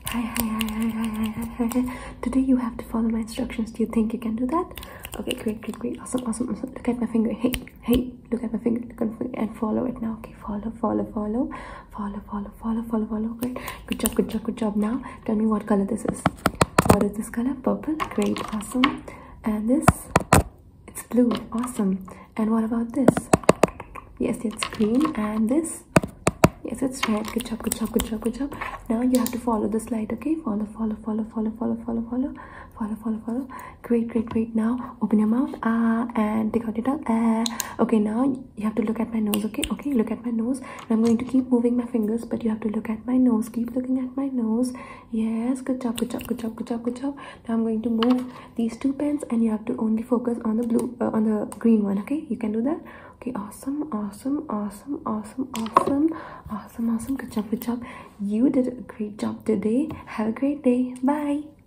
Hi, hi, hi, hi, hi, hi, hi, hi, hi. Today you have to follow my instructions. Do you think you can do that? Okay, great, great, great. Awesome, awesome, awesome. Look at my finger. Hey, hey, look at my finger. Look at my finger and follow it now. Okay, follow, follow, follow, follow, follow, follow, follow, follow. Great. Good job, good job, good job. Now tell me what color this is. What is this color? Purple. Great, awesome. And this, it's blue. Awesome. And what about this? Yes, it's green. And this, yes, it's red. Good job, good job, good job, good job. Now you have to follow the slide. Okay, follow, follow, follow, follow, follow, follow, follow, follow, follow, follow. Great, great, great. Now open your mouth, and take out your tongue. Okay, now you have to look at my nose. Okay, okay, look at my nose. And I'm going to keep moving my fingers, but you have to look at my nose. Keep looking at my nose. Yes, good job, good job, good job, good job, good job. Now I'm going to move these two pens, and you have to only focus on the blue, on the green one. Okay, you can do that. Okay, awesome, awesome, awesome, awesome, awesome, awesome, awesome. Good job, good job. You did a great job today. Have a great day. Bye.